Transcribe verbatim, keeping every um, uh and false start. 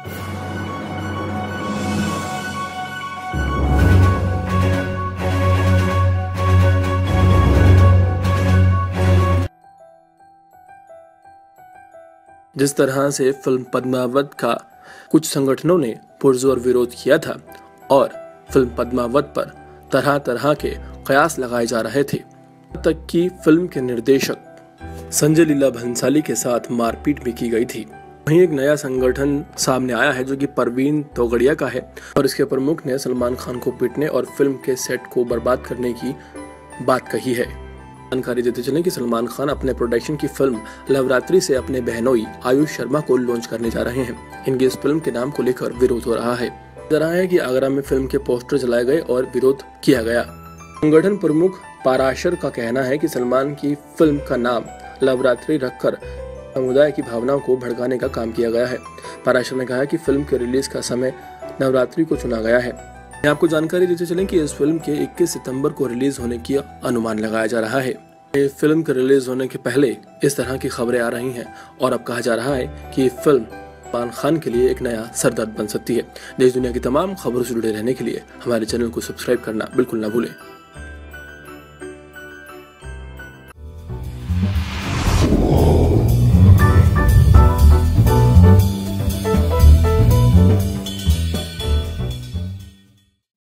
जिस तरह से फिल्म पद्मावत का कुछ संगठनों ने पुरजोर विरोध किया था और फिल्म पद्मावत पर तरह तरह के कयास लगाए जा रहे थे, तक कि फिल्म के निर्देशक संजय लीला भंसाली के साथ मारपीट भी की गई थी। वहीं एक नया संगठन सामने आया है जो कि परवीन तोगड़िया का है और इसके प्रमुख ने सलमान खान को पीटने और फिल्म के सेट को बर्बाद करने की बात कही है। जानकारी देते चलें कि सलमान खान अपने प्रोडक्शन की फिल्म लवरात्रि से अपने बहनोई आयुष शर्मा को लॉन्च करने जा रहे हैं। इनकी इस फिल्म के नाम को लेकर विरोध हो रहा है। रहा है कि आगरा में फिल्म के पोस्टर जलाए गए और विरोध किया गया। संगठन प्रमुख पाराशर का कहना है कि सलमान की फिल्म का नाम लवरात्रि रखकर समुदाय की भावनाओं को भड़काने का काम किया गया है। पाराशर ने कहा कि फिल्म के रिलीज का समय नवरात्रि को चुना गया है। आपको जानकारी देते चलें कि इस फिल्म के इक्कीस सितंबर को रिलीज होने की अनुमान लगाया जा रहा है। फिल्म के रिलीज होने के पहले इस तरह की खबरें आ रही हैं और अब कहा जा रहा है कि फिल्म सलमान खान के लिए एक नया सरदर्द बन सकती है। देश दुनिया की तमाम खबरों से जुड़े रहने के लिए हमारे चैनल को सब्सक्राइब करना बिल्कुल ना भूलें।